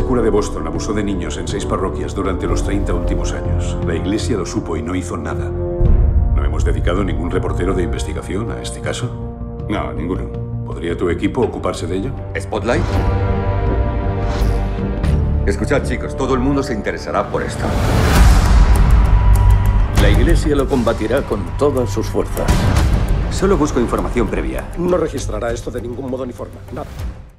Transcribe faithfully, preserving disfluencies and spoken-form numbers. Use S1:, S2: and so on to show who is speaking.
S1: cura de Boston abusó de niños en seis parroquias durante los treinta últimos años. La iglesia lo supo y no hizo nada. ¿No hemos dedicado ningún reportero de investigación a este caso?
S2: No, ninguno.
S1: ¿Podría tu equipo ocuparse de ello?
S2: ¿Spotlight? Escuchad, chicos, todo el mundo se interesará por esto.
S3: La iglesia lo combatirá con todas sus fuerzas.
S2: Solo busco información previa.
S4: No registrará esto de ningún modo ni forma. Nada.